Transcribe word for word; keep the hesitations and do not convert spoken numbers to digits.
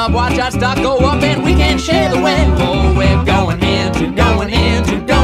watch our stock go up and we can't share the win. Oh, we're going into, going into, going